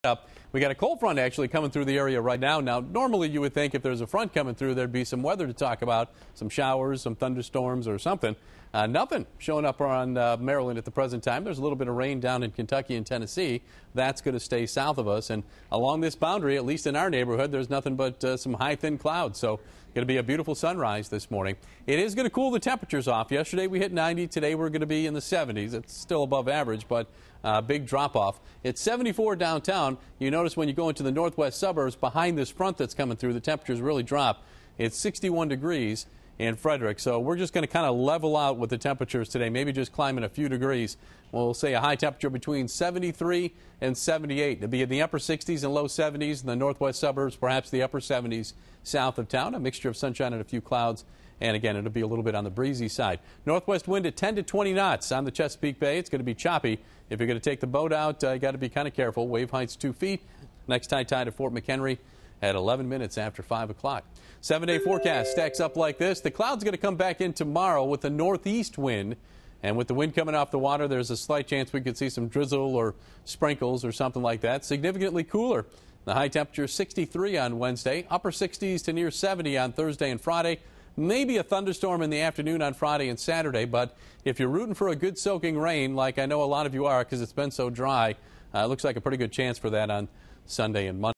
Up. We got a cold front actually coming through the area right now. Now, normally you would think if there's a front coming through, there'd be some weather to talk about, some showers, some thunderstorms or something. Nothing showing up on Maryland at the present time. There's a little bit of rain down in Kentucky and Tennessee. That's going to stay south of us. And along this boundary, at least in our neighborhood, there's nothing but some high, thin clouds. So going to be a beautiful sunrise this morning. It is going to cool the temperatures off. Yesterday we hit 90. Today we're going to be in the 70s. It's still above average, but big drop off. It's 74 downtown. You notice when you go into the northwest suburbs behind this front that's coming through, the temperatures really drop. It's 61 degrees in Frederick. So we're just going to kind of level out with the temperatures today, maybe just climbing a few degrees. We'll say a high temperature between 73 and 78. It'll be in the upper 60s and low 70s in the northwest suburbs, perhaps the upper 70s south of town. A mixture of sunshine and a few clouds. And again, it'll be a little bit on the breezy side. Northwest wind at 10 to 20 knots on the Chesapeake Bay. It's going to be choppy. If you're going to take the boat out, you got to be kind of careful. Wave height's 2 feet. Next high tide at Fort McHenry at 11 minutes after 5 o'clock. 7-day forecast stacks up like this. The cloud's going to come back in tomorrow with a northeast wind. And with the wind coming off the water, there's a slight chance we could see some drizzle or sprinkles or something like that. Significantly cooler. The high temperature 63 on Wednesday, upper 60s to near 70 on Thursday and Friday. Maybe a thunderstorm in the afternoon on Friday and Saturday, but if you're rooting for a good soaking rain, like I know a lot of you are because it's been so dry, it looks like a pretty good chance for that on Sunday and Monday.